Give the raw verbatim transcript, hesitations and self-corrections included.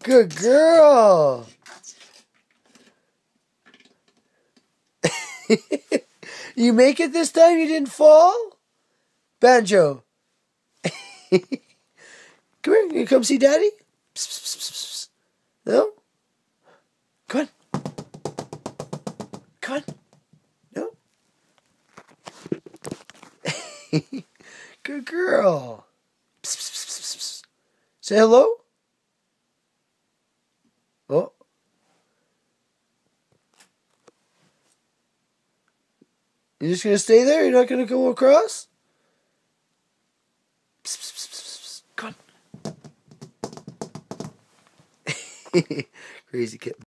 Good girl. You make it this time? You didn't fall? Banjo. Come here. You come see Daddy? Psst, psst, psst, psst. No? Come on. Come on. No? Good girl. Psst, psst, psst, psst. Say hello. Oh. You're just going to stay there? You're not going to go across? Psst, psst, psst, psst. Come on. Crazy kitten.